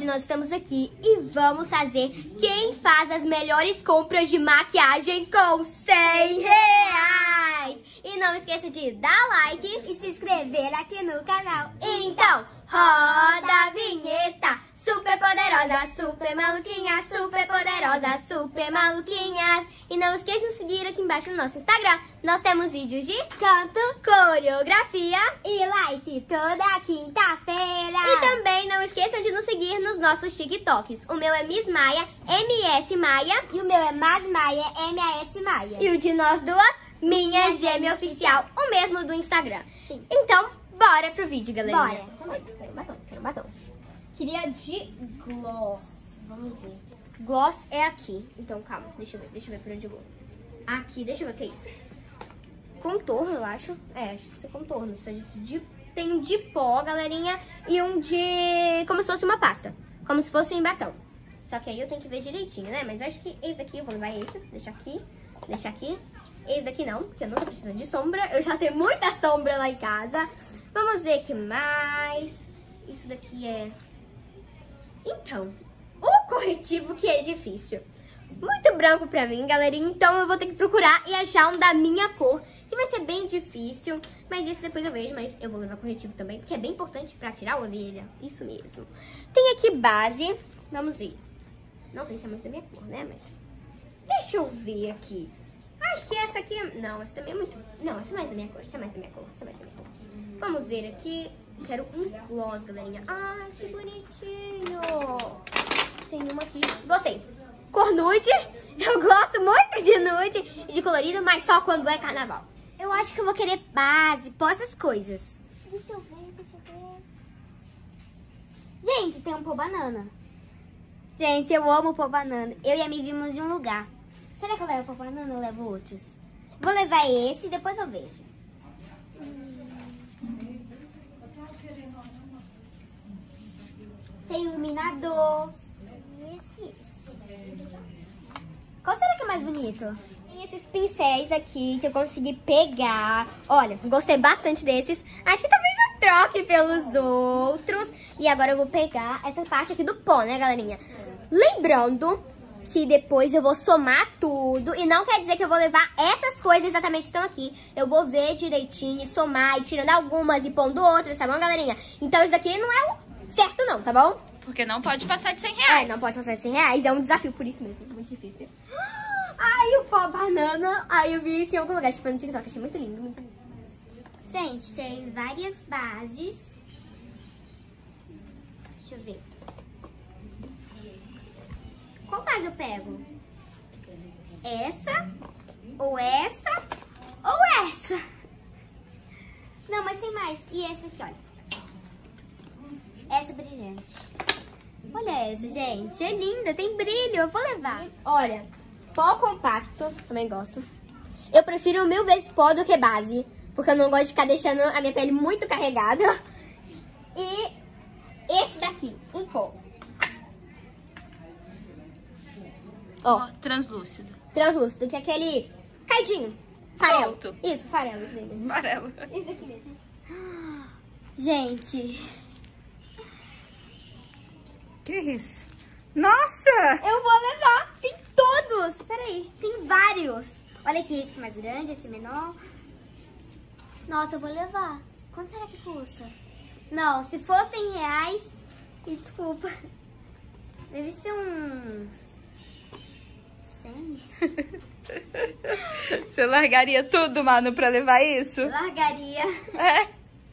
nós estamos aqui e vamos fazer quem faz as melhores compras de maquiagem com R$100. E não esqueça de dar like e se inscrever aqui no canal. Então, roda a vinheta! Super poderosa, super maluquinha, super poderosa, super maluquinhas. E não esqueça de seguir aqui embaixo no nosso Instagram. Nós temos vídeos de canto, coreografia e live toda quinta-feira. E também não esqueçam de nos seguir nos nossos TikToks. O meu é Miss Maia, MS Maia. E o meu é Mas Maia, MAS Maia. E o de nós duas, Minha Gêmea Oficial, o mesmo do Instagram. Sim. Então, bora pro vídeo, galerinha. Bora. Quero batom. Queria de gloss. Vamos ver. Gloss é aqui. Então, calma. Deixa eu ver por onde eu vou. Aqui, deixa eu ver o que é isso. Contorno, eu acho. É, acho que isso é contorno. Tem um de pó, galerinha. E um de... como se fosse uma pasta. Como se fosse um bastão. Só que aí eu tenho que ver direitinho, né? Mas acho que esse daqui, eu vou levar esse. Deixa aqui. Esse daqui não, porque eu não tô precisando de sombra. Eu já tenho muita sombra lá em casa. Vamos ver o que mais. Isso daqui é... Então, o corretivo que é difícil. Muito branco pra mim, galerinha. Então eu vou ter que procurar e achar um da minha cor, que vai ser bem difícil. Mas isso depois eu vejo, mas eu vou levar corretivo também, porque é bem importante pra tirar a orelha. Isso mesmo. Tem aqui base. Vamos ver. Não sei se é muito da minha cor, né? Mas deixa eu ver aqui. Acho que essa aqui... Não, essa também é muito... Não, essa é mais da minha cor. Vamos ver aqui. Quero um gloss, galerinha. Ai, que bonitinho. Tem uma aqui. Gostei. Cor nude. Eu gosto muito de nude e de colorido, mas só quando é carnaval. Eu acho que eu vou querer base, pó, essas coisas. Deixa eu ver. Gente, tem um pó banana. Gente, eu amo pó banana. Eu e a Mi vimos em um lugar. Será que eu levo pó banana ou levo outros? Vou levar esse e depois eu vejo. Tem iluminador. Esse. Qual será que é mais bonito? Tem esses pincéis aqui que eu consegui pegar. Olha, gostei bastante desses. Acho que talvez eu troque pelos outros. E agora eu vou pegar essa parte aqui do pó, né, galerinha? Lembrando que depois eu vou somar tudo. E não quer dizer que eu vou levar essas coisas exatamente que estão aqui. Eu vou ver direitinho, somar e tirando algumas e pondo outras, tá bom, galerinha? Então isso daqui não é o certo não, tá bom? Porque não pode passar de R$100. É, não pode passar de R$100. É um desafio por isso mesmo, muito difícil. Ai, o pó banana. Ai, eu vi isso em algum lugar, tipo no TikTok. Achei muito lindo, muito lindo. Gente, tem várias bases. Deixa eu ver. Qual base eu pego? Essa? Ou essa? Ou essa? Não, mas tem mais. E essa aqui, olha. Essa brilhante. Olha essa, gente. É linda, tem brilho. Eu vou levar. Olha, pó compacto, também gosto. Eu prefiro 1000 vezes pó do que base, porque eu não gosto de ficar deixando a minha pele muito carregada. E esse daqui, um pó. Ó, translúcido. Translúcido, que é aquele caidinho. Farelo. Solto. Isso, farelo. Isso mesmo. Amarelo. Esse aqui mesmo. Gente... Que isso? Nossa! Eu vou levar. Tem todos. Peraí, tem vários. Olha aqui, esse mais grande, esse menor. Nossa, eu vou levar. Quanto será que custa? Não, se for R$100, me desculpa. Deve ser uns... 100? Você largaria tudo, Manu, pra levar isso? Eu largaria. É.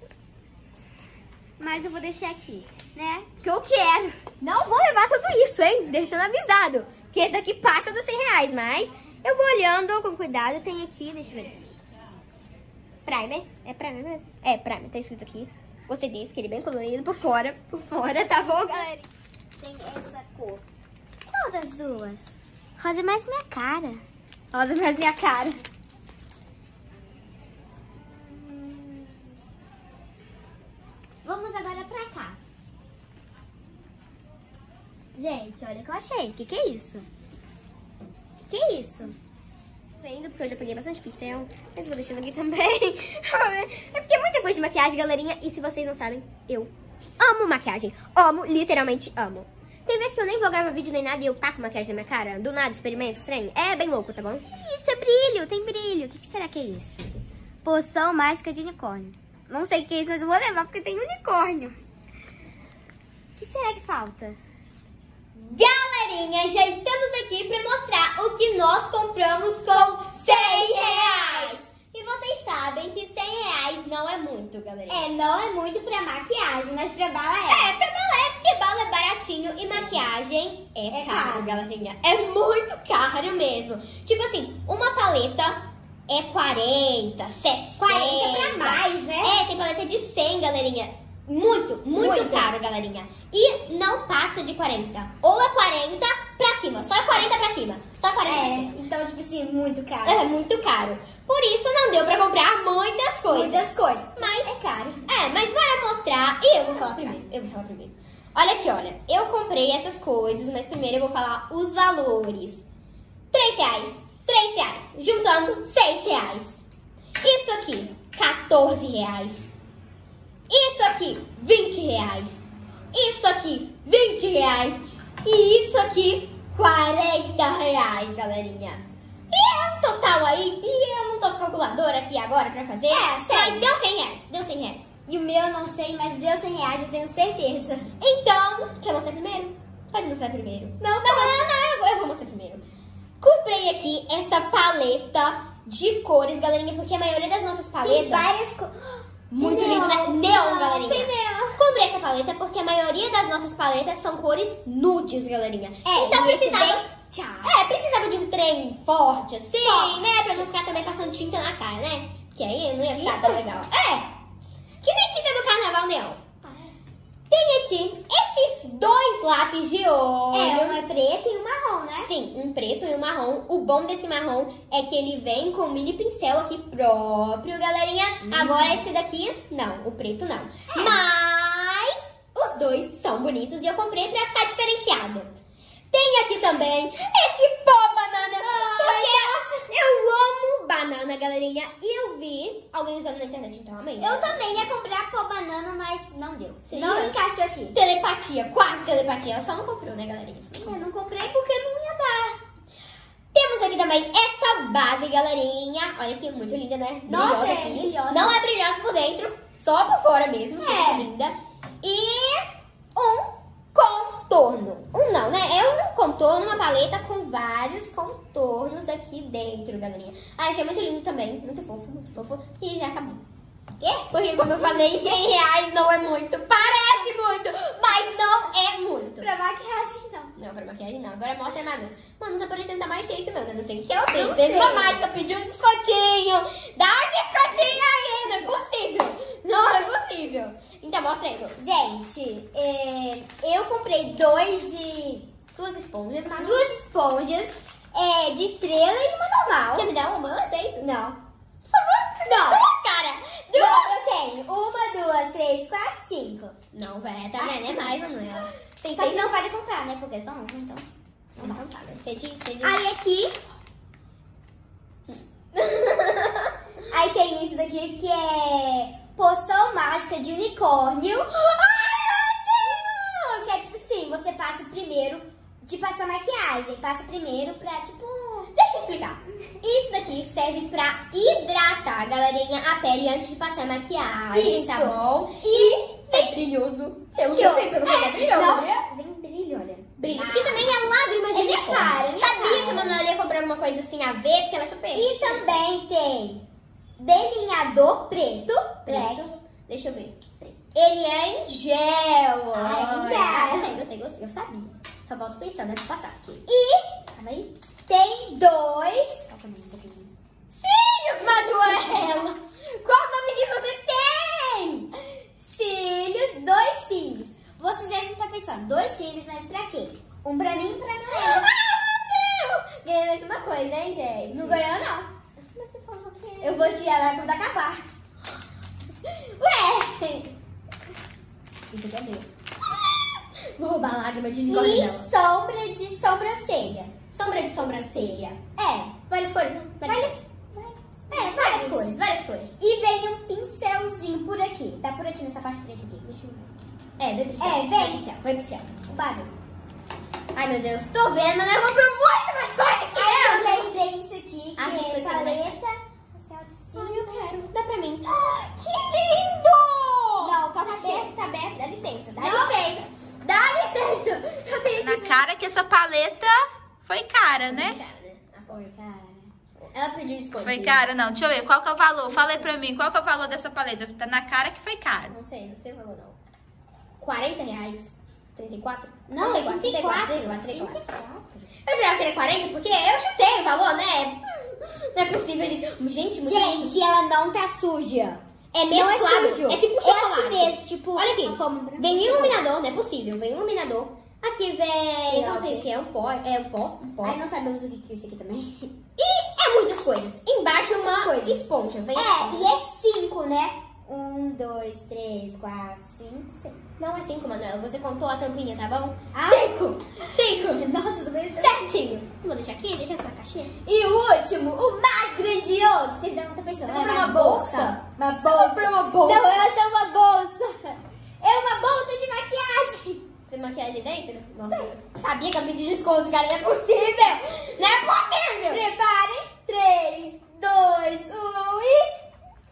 Mas eu vou deixar aqui, né? Que eu quero. Não vou levar tudo isso, hein? Deixando avisado. Que esse daqui passa dos R$100, mas eu vou olhando com cuidado. Tem aqui, deixa eu ver. Primer. É primer mesmo? É, primer. Tá escrito aqui. Gostei desse, que ele é bem colorido por fora. Por fora, tá bom, galera? Tem essa cor. Qual das duas? Rosa é mais minha cara. Rosa é mais minha cara. Vamos agora pra cá. Gente, olha o que eu achei. Que é isso? Que é isso? Vendo, porque eu já peguei bastante pincel. Mas vou deixando aqui também. É porque é muita coisa de maquiagem, galerinha. E se vocês não sabem, eu amo maquiagem. Amo, literalmente amo. Tem vezes que eu nem vou gravar vídeo nem nada e eu taco maquiagem na minha cara. Do nada, experimento, estranho. É bem louco, tá bom? Isso é brilho, tem brilho. O que será que é isso? Poção mágica de unicórnio. Não sei o que é isso, mas eu vou levar porque tem unicórnio. O que será que falta? Galerinha, já estamos aqui pra mostrar o que nós compramos com 100 reais. E vocês sabem que 100 reais não é muito, galerinha. Não é muito pra maquiagem, mas pra bala É, pra bala é, porque bala é baratinho e maquiagem é caro, galerinha. É muito caro mesmo. Tipo assim, uma paleta é 40, 60. 40 pra mais, né? É, tem paleta de 100, galerinha. Muito caro, galerinha. E não passa de 40. Ou é 40 pra cima. Só é 40 pra cima. Só 40 pra cima. Então, tipo assim, muito caro. É muito caro. Por isso não deu pra comprar muitas coisas. Muitas coisas. Mas é caro. mas bora mostrar. E eu vou falar primeiro. Olha aqui, olha. Eu comprei essas coisas, mas primeiro eu vou falar os valores. 3 reais. 3 reais. Juntando 6 reais. Isso aqui, 14 reais. Isso aqui, 20 reais. Isso aqui, 20 reais. E isso aqui, 40 reais, galerinha. E é um total aí que eu não tô com calculadora aqui agora pra fazer. Mas deu 100 reais. Deu 100 reais. E o meu eu não sei, mas deu 100 reais, eu tenho certeza. Então, quer mostrar primeiro? Pode mostrar primeiro. Não, eu vou mostrar primeiro. Comprei aqui essa paleta de cores, galerinha, porque a maioria das nossas paletas... Tem várias cores. Muito lindo, né? Neon, galerinha. Tem neon. Comprei essa paleta porque a maioria das nossas paletas são cores nudes, galerinha. Então precisava de um trem forte, assim, né? Pra não ficar também passando tinta na cara, né? Que aí não ia ficar tão legal. Que nem tinta do carnaval neon. Tem aqui esses 2 lápis de olho. Um é preto e um marrom, né? Sim, um preto e um marrom. O bom desse marrom é que ele vem com um mini pincel aqui próprio, galerinha. Agora esse daqui, não, o preto não. Mas os 2 são bonitos e eu comprei pra ficar diferenciado. Tem aqui também esse pó banana. Porque eu amo banana, galerinha. E eu vi alguém usando na internet, então amei. Eu também ia comprar pó banana, mas não deu. Sim, não encaixou aqui. Telepatia, quase telepatia. Ela só não comprou, né, galerinha? Eu não comprei porque não ia dar. Temos aqui também essa base, galerinha. Olha que muito linda, né? Nossa, brilhosa é aqui. brilhosa. Não é brilhosa por dentro, só por fora mesmo. É. Muito linda. E um contorno. Não, né? É um contorno, uma paleta com vários contornos aqui dentro, galerinha. Achei muito lindo também. Muito fofo, muito fofo. E já acabou. Porque, como eu falei, 100 reais não é muito. Parece muito, mas não é muito. Pra maquiagem, não. Não, pra maquiagem não. Agora mostra a Manu. Manu tá parecendo tá mais cheio que o meu, né? Não sei o que ela fez. Não Fez sei. uma mágica, pediu um descontinho. Dá um descontinho aí, não é possível. Não é possível. Então, mostra aí, Lu. Gente, eu comprei 2 esponjas, Manu. 2 esponjas de estrela e uma normal. Quer me dar uma? Eu aceito. Não. Por favor. Não. 2, cara. 2. Eu tenho 1, 2, 3, 4, 5. Não, velho, tá vendo? É mais, Manuela. Tem Só que 6 não pode comprar, né? Porque é só um, então. Então tá, né? Aí aqui... Aí tem isso daqui que é poção mágica de unicórnio. Ai, meu Deus! Que é tipo assim, você passa primeiro de passar maquiagem. Passa primeiro pra, tipo... Deixa eu explicar. Isso daqui serve pra hidratar, galerinha, a pele antes de passar maquiagem, Isso. tá bom? E é brilhoso. Pelo que eu vi, pelo que é brilhoso, não, né? vem brilho, olha. Brilho. Porque também é lágrima de minha unicórnio. cara, é minha Sabia cara. que a Manuela ia comprar alguma coisa assim a ver, porque ela é super... E também tem delineador preto. Deixa eu ver. Ele é em gel. Ah, é em gel. Gostei. Eu sabia. Só volto pensando antes de passar aqui. E Calma aí. tem 2 Cílios, Manuela. Qual o nome disso você tem? cílios, 2 cílios. Vocês devem estar pensando, 2 cílios, mas pra quê? Um pra mim e um pra Noela. Valeu! Ganhei mais uma coisa, hein, gente? Não ganhou, não. Você falou que... Eu vou tirar ela quando acabar. Ué! Isso aqui é meu. Vou roubar a lágrima de unicórnio E dela. sombra de sobrancelha. Sombra de sobrancelha. É, Várias cores, né? Várias cores. E vem um pincelzinho por aqui. Tá por aqui, nessa parte preta aqui. Deixa eu ver. Vem pincel. Vem. Vem pincel. O bagulho. Ai, meu Deus, tô vendo, mas eu compro muito mais coisa que Eu eu. comprei isso aqui, Ah, que essas é coisas são mais paleta. Ai, eu quero. Dá pra mim. Que lindo! Não, calma Tá aí. aberto, tá aberto. Dá licença, dá Não. licença. Dá licença. Eu tenho Na cara que essa paleta foi cara, né? Foi, cara. Ela pediu desconto. Foi cara, não. Deixa eu ver, qual que é o valor? Fala aí pra mim, qual que é o valor dessa paleta? Tá na cara que foi caro. Não sei o valor não. 40 reais? 34? Não, 34. 34. Eu jurava que era 40 porque eu chutei o valor, né? Não é possível, gente. Gente, muito lindo. Gente, ela não tá suja. É Não é mesclado. sujo. É tipo É chocolate. assim mesmo, tipo... Olha aqui. Vem iluminador, não é possível. Vem iluminador. Aqui vem, Sei lá não o sei quê. o que, é um pó. Ai, não sabemos o que é isso aqui também. E é muitas coisas. Embaixo uma coisas. esponja. Vem a É, esponja. e é 5, né? 1, 2, 3, 4, 5, 6. Não é 5, Manuela. Você contou a tampinha, tá bom? Ah. 5. Nossa, do meio Certinho. Vou deixar aqui, deixa essa caixinha. E o último, o mais grandioso. Vocês não estão pensando. Você é comprou uma uma bolsa? Uma bolsa. comprou uma bolsa? Não, essa é uma bolsa. É uma bolsa de maquiagem. Tem maquiagem dentro? Nossa, eu sabia que eu pedi desconto, cara. Não é possível. Não é possível. Preparem. 3, 2, 1 e...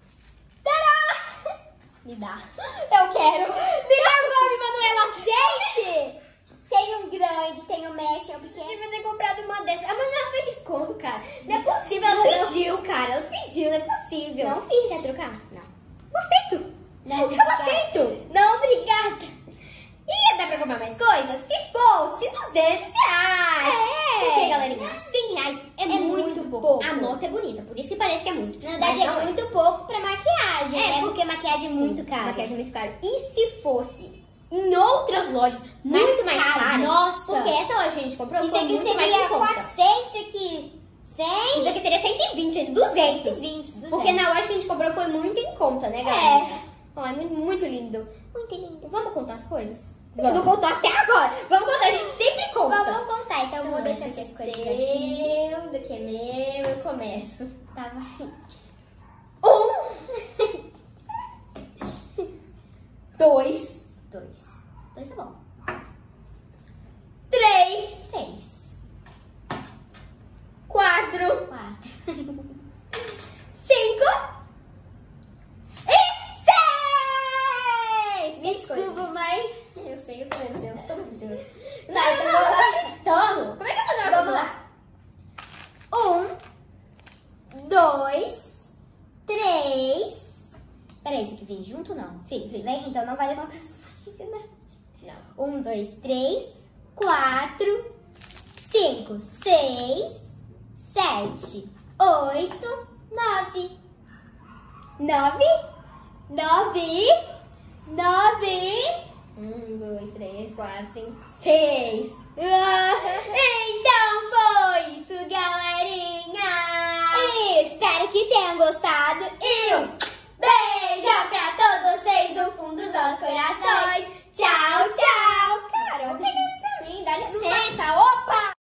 Tadá! Me dá. Eu quero. Me dá agora, Manuela. Gente, tem um grande, tem um médio, tem um Eu pequeno. devia ter comprado uma dessas. A Manuela fez desconto, cara. Não é possível. Ela pediu, cara. Ela pediu, não é possível. Não fiz. Quer trocar? Não. Eu aceito. Não, Eu obrigada. aceito. Não, obrigada. Ia dar pra comprar mais coisas? Se fosse 200 reais. É. Porque, galerinha, 100 reais é muito pouco. A pouco. nota é bonita, por isso que parece que é muito. Na verdade, Mas não é muito pouco pra maquiagem, É, né? Porque maquiagem é muito caro. Maquiagem é muito caro. E se fosse em outras lojas muito mais caro? caras? Nossa. Porque essa loja que a gente comprou Isso foi aqui muito mais em seria conta. 400 aqui. 100? Isso aqui seria 120, 200. 220. Porque na loja que a gente comprou foi muito em conta, né, galera? Ó, é muito, muito lindo. Muito lindo. Vamos contar as coisas? A Vamos. gente não contou até agora. Vamos contar, a gente sempre conta. Vamos contar, então eu vou deixar esse essas aqui coisas é aqui. meu, daqui é meu, eu começo. Tá, vai. 2, 2. 2 tá bom. 3, 3. 4, 4. 5 e 6! Me desculpa, mas... Eu sei, eu tô ansioso, tô muito ansioso. Tá, então eu vou acreditando. Como é que eu vou dar? Vamos lá. 1, 2, 3. Peraí, isso aqui vem junto ou não? Sim, sim. Vem? Então não vale contar as faixas, Não. 1, 2, 3, 4, 5, 6, 7, 8, 9. 9? 9? 9? 1, 2, 3, 4, 5, 6. Então foi isso, galerinha! Espero que tenham gostado e um beijo pra todos vocês do fundo dos nossos corações. Tchau, tchau! Cara, pega isso pra mim, dá licença. Opa!